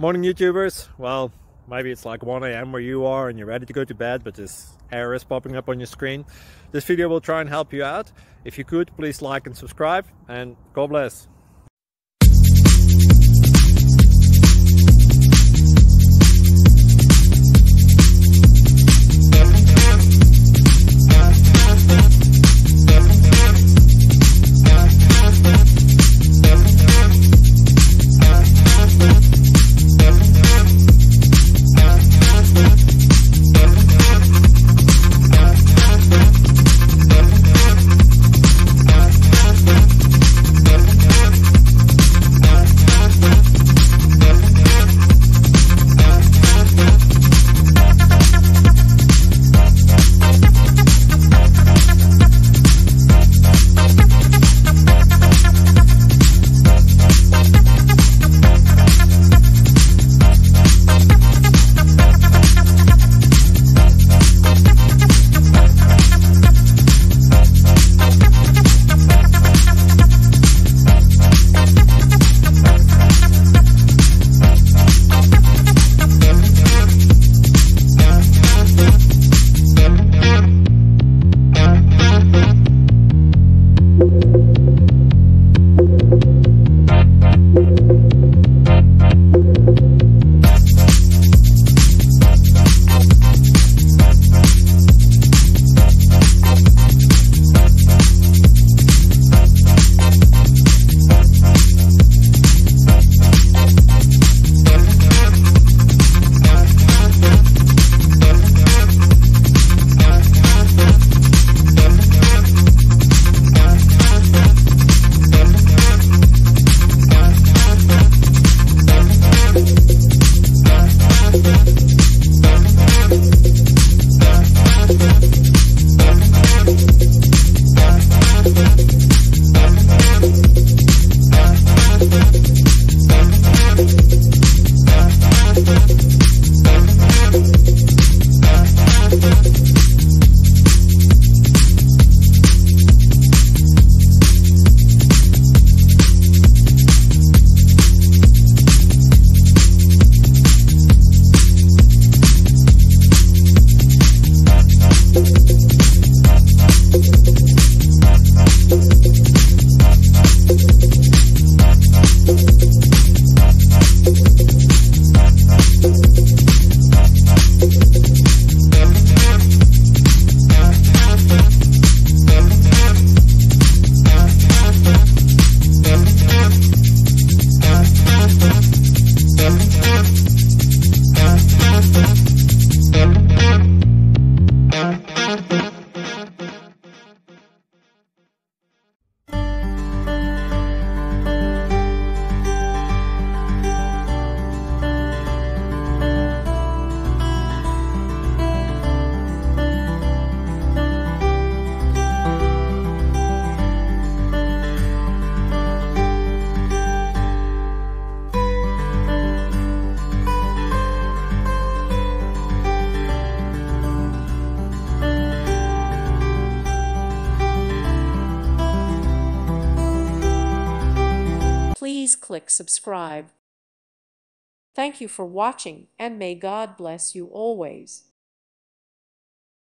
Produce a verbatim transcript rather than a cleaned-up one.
Morning YouTubers. Well, maybe it's like one A M where you are and you're ready to go to bed, but this error is popping up on your screen. This video will try and help you out. If you could, please like and subscribe, and God bless. Please click subscribe. Thank you for watching, and may God bless you always.